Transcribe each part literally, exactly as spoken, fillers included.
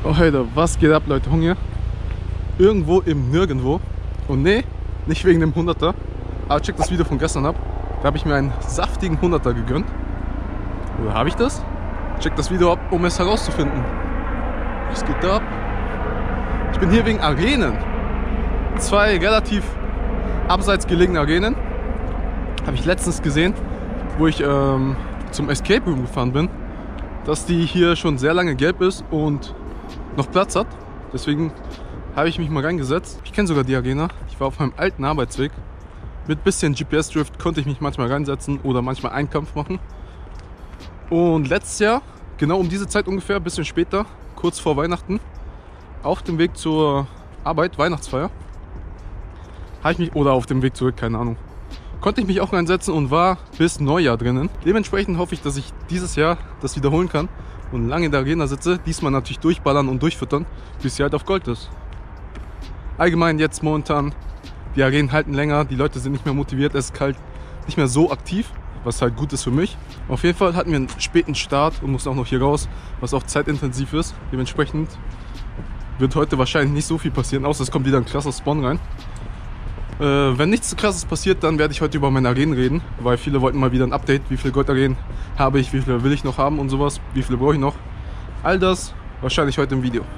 Oh Alter, was geht ab, Leute? Hunger. Irgendwo im Nirgendwo. Und nee, nicht wegen dem Hunderter. Aber check das Video von gestern ab. Da habe ich mir einen saftigen Hunderter gegönnt. Oder habe ich das? Check das Video ab, um es herauszufinden. Was geht da ab? Ich bin hier wegen Arenen. Zwei relativ abseits gelegene Arenen. Habe ich letztens gesehen, wo ich ähm, zum Escape Room gefahren bin, dass die hier schon sehr lange gelb ist und noch Platz hat. Deswegen habe ich mich mal reingesetzt. Ich kenne sogar die Arena. Ich war auf meinem alten Arbeitsweg. Mit bisschen G P S-Drift konnte ich mich manchmal reinsetzen oder manchmal einen Kampf machen. Und letztes Jahr, genau um diese Zeit ungefähr, ein bisschen später, kurz vor Weihnachten, auf dem Weg zur Arbeit, Weihnachtsfeier, habe ich mich, oder auf dem Weg zurück, keine Ahnung, konnte ich mich auch reinsetzen und war bis Neujahr drinnen. Dementsprechend hoffe ich, dass ich dieses Jahr das wiederholen kann und lange in der Arena sitze. Diesmal natürlich durchballern und durchfüttern, bis sie halt auf Gold ist. Allgemein jetzt momentan, die Arenen halten länger, die Leute sind nicht mehr motiviert, es ist halt nicht mehr so aktiv, was halt gut ist für mich. Auf jeden Fall hatten wir einen späten Start und mussten auch noch hier raus, was auch zeitintensiv ist. Dementsprechend wird heute wahrscheinlich nicht so viel passieren, außer es kommt wieder ein krasser Spawn rein. Äh, wenn nichts krasses passiert, dann werde ich heute über meine Arenen reden, weil viele wollten mal wieder ein Update, wie viele Goldarenen habe ich, wie viele will ich noch haben und sowas, wie viele brauche ich noch. All das wahrscheinlich heute im Video.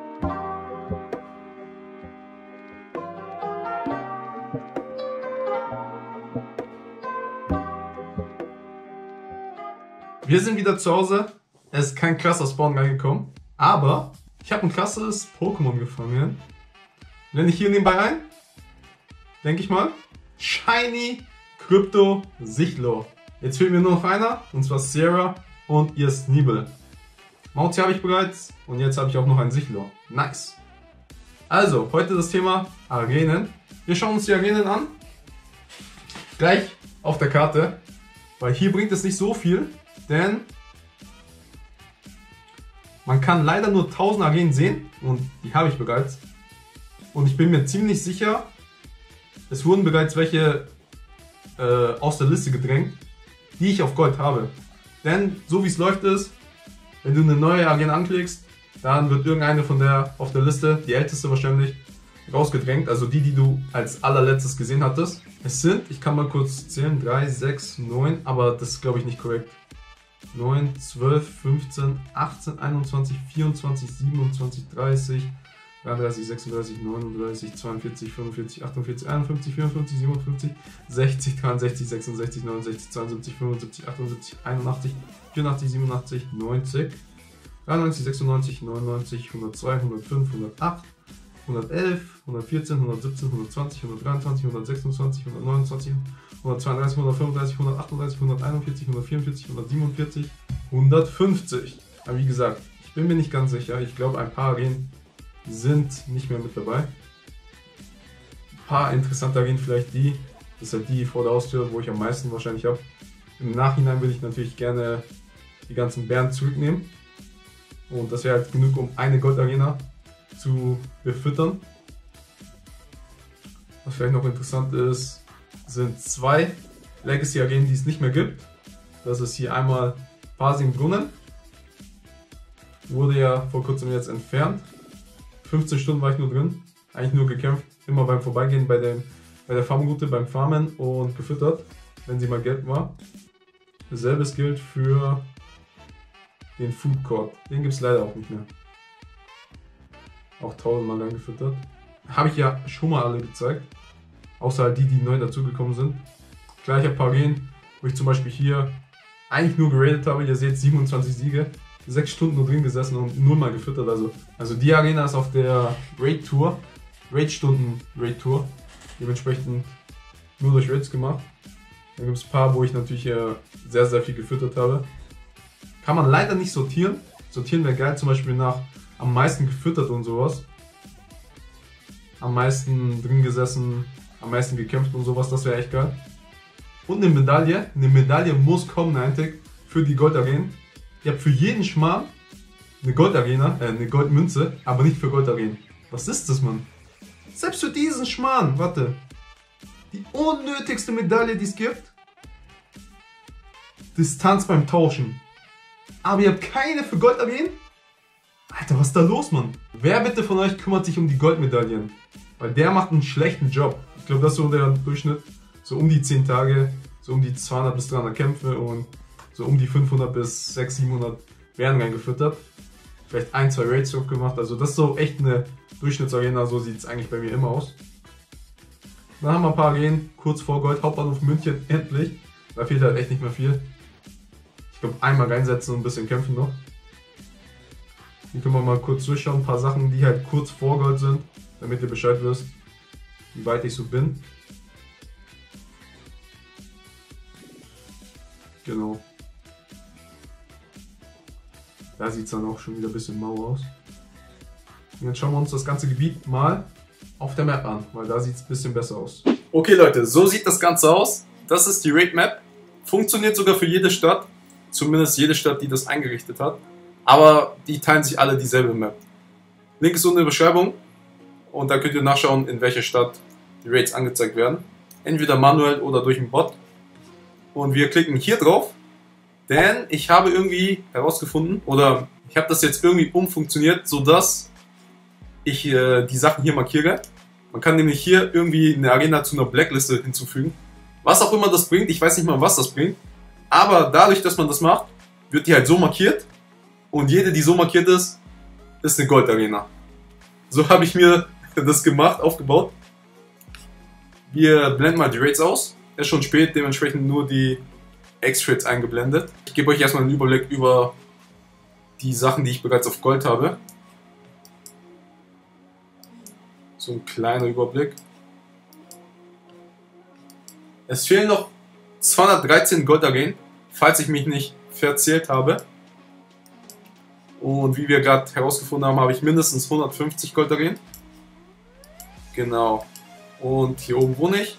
Wir sind wieder zu Hause, es ist kein krasser Spawn reingekommen, aber ich habe ein krasses Pokémon gefangen. Blende ich hier nebenbei ein, denke ich mal. Shiny Crypto Sichtlo. Jetzt fehlt mir nur noch einer, und zwar Sierra und ihr Sneebel. Mauzi habe ich bereits und jetzt habe ich auch noch ein Sichtlo. Nice. Also, heute das Thema Arenen. Wir schauen uns die Arenen an. Gleich auf der Karte, weil hier bringt es nicht so viel, denn man kann leider nur tausend Arenen sehen und die habe ich bereits. Und ich bin mir ziemlich sicher, es wurden bereits welche äh, aus der Liste gedrängt, die ich auf Gold habe. Denn so wie es läuft ist, wenn du eine neue Arena anklickst, dann wird irgendeine von der auf der Liste, die älteste wahrscheinlich, rausgedrängt. Also die, die du als allerletztes gesehen hattest. Es sind, ich kann mal kurz zählen, drei, sechs, neun, aber das ist glaube ich nicht korrekt. neun, zwölf, fünfzehn, achtzehn, einundzwanzig, vierundzwanzig, siebenundzwanzig, dreißig, dreiunddreißig, sechsunddreißig, neununddreißig, zweiundvierzig, fünfundvierzig, achtundvierzig, einundfünfzig, vierundfünfzig, siebenundfünfzig, sechzig, dreiundsechzig, sechsundsechzig, neunundsechzig, zweiundsiebzig, fünfundsiebzig, achtundsiebzig, einundachtzig, vierundachtzig, siebenundachtzig, neunzig, dreiundneunzig, sechsundneunzig, neunundneunzig, hundertzwei, hundertfünf, hundertacht, hundertelf, hundertvierzehn, hundertsiebzehn, hundertzwanzig, hundertdreiundzwanzig, hundertsechsundzwanzig, hundertneunundzwanzig, hundertzweiunddreißig, hundertfünfunddreißig, hundertachtunddreißig, hunderteinundvierzig, hundertvierundvierzig, hundertsiebenundvierzig, hundertfünfzig. Aber wie gesagt, ich bin mir nicht ganz sicher. Ich glaube, ein paar Arenen sind nicht mehr mit dabei. Ein paar interessante Arenen, vielleicht die. Das ist halt die vor der Haustür, wo ich am meisten wahrscheinlich habe. Im Nachhinein würde ich natürlich gerne die ganzen Bären zurücknehmen. Und das wäre halt genug, um eine Goldarena zu befüttern. Was vielleicht noch interessant ist, sind zwei Legacy Arenen, die es nicht mehr gibt. Das ist hier einmal Pasing-Brunnen. Wurde ja vor kurzem jetzt entfernt. fünfzehn Stunden war ich nur drin. Eigentlich nur gekämpft. Immer beim Vorbeigehen bei, dem, bei der Farmroute, beim Farmen und gefüttert, wenn sie mal gelb war. Dasselbe gilt für den Food Court. Den gibt es leider auch nicht mehr. Auch tausendmal lang gefüttert. Habe ich ja schon mal alle gezeigt. Außer halt die, die neu dazugekommen sind. Gleicher paar Arenen, wo ich zum Beispiel hier eigentlich nur geradet habe. Ihr seht siebenundzwanzig Siege. sechs Stunden nur drin gesessen und nur mal gefüttert. Also, also die Arena ist auf der Raid Tour. Raid-Stunden Raid Tour. Dementsprechend nur durch Raids gemacht. Dann gibt es ein paar, wo ich natürlich äh, sehr, sehr viel gefüttert habe. Kann man leider nicht sortieren. Sortieren wäre geil, zum Beispiel nach am meisten gefüttert und sowas. Am meisten drin gesessen, am meisten gekämpft und sowas, das wäre echt geil. Und eine Medaille. Eine Medaille muss kommen, Niantic, für die Goldarenen. Ihr habt für jeden Schmarrn eine Goldarena, äh, eine Goldmünze, aber nicht für Goldarenen. Was ist das, Mann? Selbst für diesen Schmarrn, warte. Die unnötigste Medaille, die es gibt. Distanz beim Tauschen. Aber ihr habt keine für Goldarenen? Alter, was ist da los, Mann? Wer bitte von euch kümmert sich um die Goldmedaillen? Weil der macht einen schlechten Job. Ich glaube, das ist so der Durchschnitt. So um die zehn Tage, so um die zweihundert bis dreihundert Kämpfe und so um die fünfhundert bis sechshundert, siebenhundert werden reingefüttert. Vielleicht ein, zwei Raids gemacht. Also das ist so echt eine Durchschnittsarena, so sieht es eigentlich bei mir immer aus. Dann haben wir ein paar Arenen, kurz vor Gold, Hauptbahnhof München, endlich. Da fehlt halt echt nicht mehr viel. Ich glaube, einmal reinsetzen und ein bisschen kämpfen noch. Hier können wir mal kurz durchschauen, ein paar Sachen, die halt kurz vor Gold sind, damit ihr Bescheid wisst, wie weit ich so bin. Genau. Da sieht es dann auch schon wieder ein bisschen mau aus. Und jetzt schauen wir uns das ganze Gebiet mal auf der Map an, weil da sieht es ein bisschen besser aus. Okay Leute, so sieht das Ganze aus. Das ist die Raid Map. Funktioniert sogar für jede Stadt. Zumindest jede Stadt, die das eingerichtet hat. Aber die teilen sich alle dieselbe Map. Link ist unten in der Beschreibung. Und da könnt ihr nachschauen, in welcher Stadt die Raids angezeigt werden. Entweder manuell oder durch einen Bot. Und wir klicken hier drauf. Denn ich habe irgendwie herausgefunden, oder ich habe das jetzt irgendwie umfunktioniert, sodass ich äh, die Sachen hier markiere. Man kann nämlich hier irgendwie eine Arena zu einer Blackliste hinzufügen. Was auch immer das bringt, ich weiß nicht mal, was das bringt. Aber dadurch, dass man das macht, wird die halt so markiert. Und jede, die so markiert ist, ist eine Goldarena. So habe ich mir das gemacht, aufgebaut. Wir blenden mal die Raids aus. Es ist schon spät, dementsprechend nur die X-Raids eingeblendet. Ich gebe euch erstmal einen Überblick über die Sachen, die ich bereits auf Gold habe. So ein kleiner Überblick. Es fehlen noch zweihundertdreizehn Goldarenen, falls ich mich nicht verzählt habe. Und wie wir gerade herausgefunden haben, habe ich mindestens hundertfünfzig Goldarenen. Genau. Und hier oben wohne ich.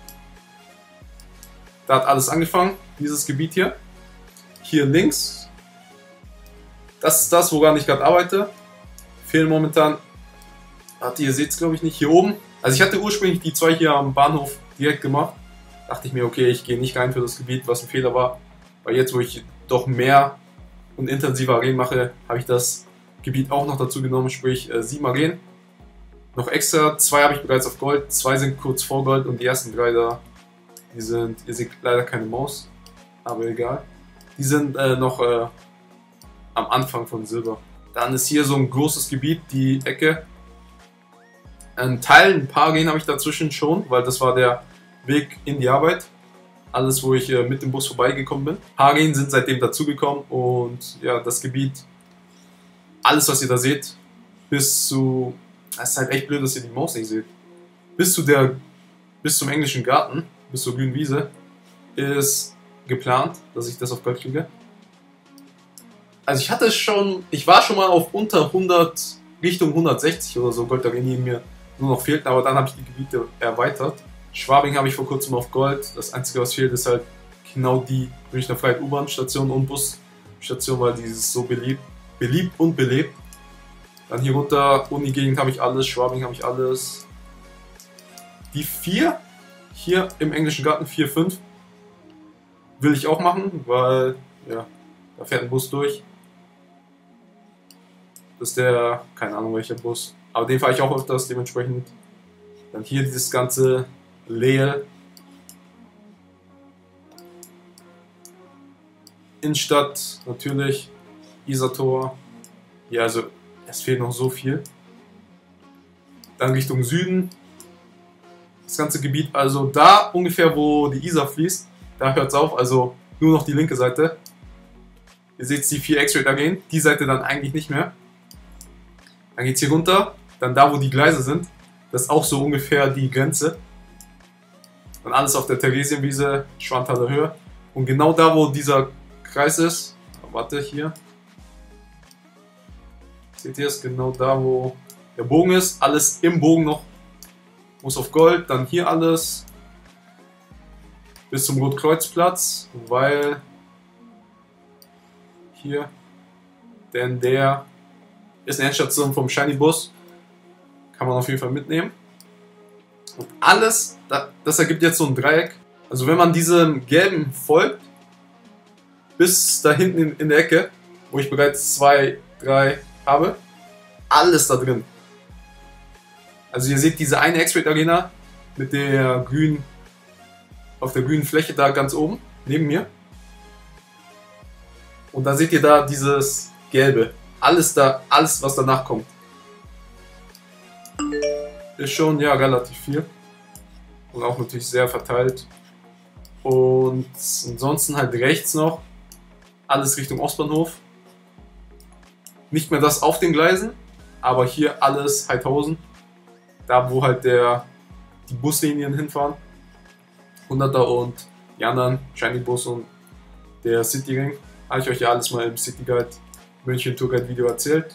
Da hat alles angefangen, dieses Gebiet hier. Hier links. Das ist das, woran ich gerade arbeite. Fehlen momentan, warte, ihr seht es glaube ich nicht, hier oben. Also ich hatte ursprünglich die zwei hier am Bahnhof direkt gemacht. Dachte ich mir, okay, ich gehe nicht rein für das Gebiet, was ein Fehler war. Weil jetzt, wo ich doch mehr und intensiver Arenen mache, habe ich das Gebiet auch noch dazu genommen, sprich äh, sieben Arenen. Noch extra, zwei habe ich bereits auf Gold, zwei sind kurz vor Gold und die ersten drei da, die sind, ihr seht leider keine Maus, aber egal. Die sind äh, noch äh, am Anfang von Silber. Dann ist hier so ein großes Gebiet, die Ecke. Ein Teil, ein paar Arenen habe ich dazwischen schon, weil das war der Weg in die Arbeit. Alles, wo ich äh, mit dem Bus vorbeigekommen bin. Ein paar Arenen sind seitdem dazugekommen und ja, das Gebiet, alles was ihr da seht, bis zu, es ist halt echt blöd, dass ihr die Maus nicht seht, bis zu der, bis zum englischen Garten, bis zur grünen Wiese, ist geplant, dass ich das auf Gold kriege. Also ich hatte schon, ich war schon mal auf unter hundert, Richtung hundertsechzig oder so Goldarenen, die mir nur noch fehlten, aber dann habe ich die Gebiete erweitert. Schwabing habe ich vor kurzem auf Gold. Das Einzige, was fehlt, ist halt genau die Münchner Freiheit U-Bahn-Station und Busstation, weil die ist so beliebt, beliebt und belebt. Dann hier runter, Uni-Gegend habe ich alles, Schwabing habe ich alles. Die vier, hier im englischen Garten, vier, fünf, will ich auch machen, weil, ja, da fährt ein Bus durch. Das ist der, keine Ahnung welcher Bus, aber den fahre ich auch öfters, dementsprechend. Dann hier dieses ganze Lehl. Innenstadt natürlich, Isartor. Ja, also es fehlt noch so viel. Dann Richtung Süden. Das ganze Gebiet, also da ungefähr, wo die Isar fließt, da hört es auf, also nur noch die linke Seite. Ihr seht die vier X-Ray da gehen, die Seite dann eigentlich nicht mehr. Dann geht es hier runter, dann da, wo die Gleise sind. Das ist auch so ungefähr die Grenze. Dann alles auf der Theresienwiese, Schwanthaler Höhe. Und genau da, wo dieser Kreis ist, warte, hier. Seht ihr es? Genau da, wo der Bogen ist. Alles im Bogen noch. Muss auf Gold. Dann hier alles. Bis zum Rotkreuzplatz. Weil hier. Denn der ist eine Endstation vom Shiny Bus. Kann man auf jeden Fall mitnehmen. Und alles, das ergibt jetzt so ein Dreieck. Also wenn man diesem gelben folgt, bis da hinten in, in der Ecke, wo ich bereits zwei, drei, habe, alles da drin. Also ihr seht diese eine X-Raid Arena mit der grünen, auf der grünen Fläche da ganz oben, neben mir. Und dann seht ihr da dieses Gelbe. Alles da, alles was danach kommt. Ist schon, ja, relativ viel. Und auch natürlich sehr verteilt. Und ansonsten halt rechts noch alles Richtung Ostbahnhof. Nicht mehr das auf den Gleisen, aber hier alles Heidhausen. Da wo halt der, die Buslinien hinfahren. hunderter und die anderen, Shiny Bus und der City Ring. Habe ich euch ja alles mal im City Guide München Tour Guide Video erzählt.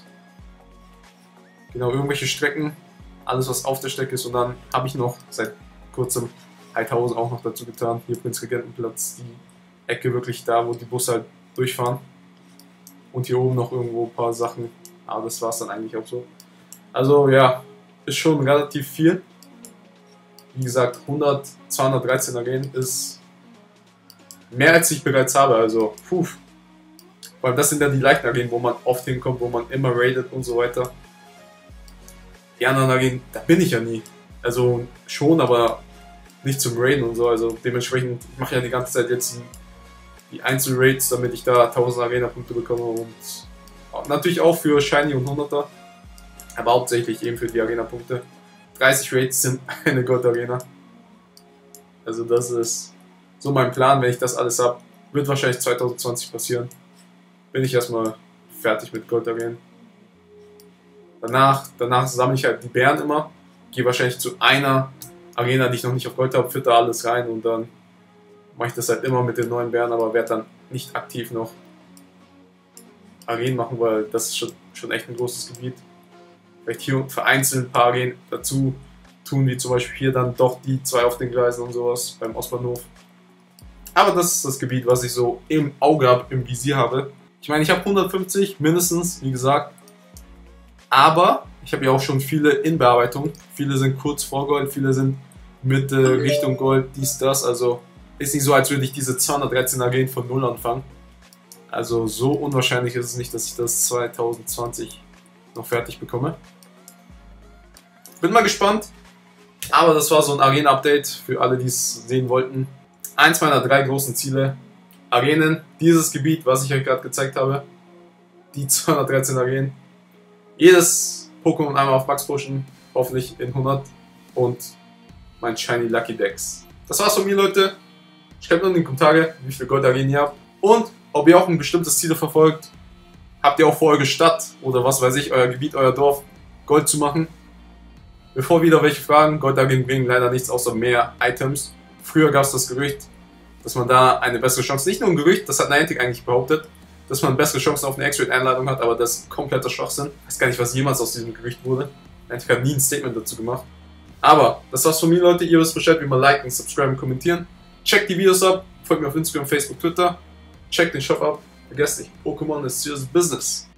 Genau, irgendwelche Strecken, alles was auf der Strecke ist. Und dann habe ich noch seit kurzem Heidhausen auch noch dazu getan. Hier Prinzregentenplatz, die Ecke wirklich da, wo die Busse halt durchfahren. Und hier oben noch irgendwo ein paar Sachen. Aber das war es dann eigentlich auch so. Also ja, ist schon relativ viel. Wie gesagt, hundert, zweihundertdreizehn Arenen ist mehr als ich bereits habe. Also, puh. Weil das sind ja die leichten Arenen, wo man oft hinkommt, wo man immer raidet und so weiter. Die anderen Arenen, da bin ich ja nie. Also schon, aber nicht zum Raiden und so. Also dementsprechend, ich mache ja die ganze Zeit jetzt die Einzelraids, damit ich da tausend Arena-Punkte bekomme. Und natürlich auch für Shiny und hunderter. Aber hauptsächlich eben für die Arena-Punkte. dreißig Raids sind eine Gold-Arena. Also das ist so mein Plan, wenn ich das alles habe. Wird wahrscheinlich zwanzig zwanzig passieren. Bin ich erstmal fertig mit Gold-Arenen. Danach, danach sammle ich halt die Bären immer. Gehe wahrscheinlich zu einer Arena, die ich noch nicht auf Gold habe, fütter alles rein und dann mache ich das halt immer mit den neuen Bären, aber werde dann nicht aktiv noch Arenen machen, weil das ist schon, schon echt ein großes Gebiet. Vielleicht hier vereinzelt ein paar Arenen dazu tun, wie zum Beispiel hier dann doch die zwei auf den Gleisen und sowas beim Ostbahnhof. Aber das ist das Gebiet, was ich so im Auge habe, im Visier habe. Ich meine, ich habe hundertfünfzig mindestens, wie gesagt. Aber ich habe ja auch schon viele in Bearbeitung. Viele sind kurz vor Gold, viele sind Mitte, Richtung Gold, dies, das. Also ist nicht so, als würde ich diese zweihundertdreizehn Arenen von null anfangen. Also so unwahrscheinlich ist es nicht, dass ich das zwanzig zwanzig noch fertig bekomme. Bin mal gespannt. Aber das war so ein Arena-Update für alle, die es sehen wollten. Eins meiner drei großen Ziele. Arenen, dieses Gebiet, was ich euch gerade gezeigt habe. Die zweihundertdreizehn Arenen. Jedes Pokémon einmal auf Max pushen, hoffentlich in hundert und mein Shiny Lucky Dex. Das war's von mir, Leute. Schreibt in die Kommentare, wie viele Gold-Arenen ihr habt und ob ihr auch ein bestimmtes Ziel verfolgt. Habt ihr auch vor, eure Stadt oder was weiß ich, euer Gebiet, euer Dorf Gold zu machen? Bevor wieder welche fragen, Gold-Arenen bringen leider nichts außer mehr Items. Früher gab es das Gerücht, dass man da eine bessere Chance, nicht nur ein Gerücht, das hat Niantic eigentlich behauptet, dass man bessere Chancen auf eine X-Raid-Einladung hat, aber das ist kompletter Schwachsinn. Ich weiß gar nicht, was jemals aus diesem Gerücht wurde. Niantic hat nie ein Statement dazu gemacht. Aber das war's von mir, Leute. Ihr wisst Bescheid, wie man liken, subscriben, kommentieren. Checkt die Videos ab, folgt mir auf Instagram, Facebook, Twitter. Checkt den Shop ab. Vergesst nicht, Pokémon ist serious business.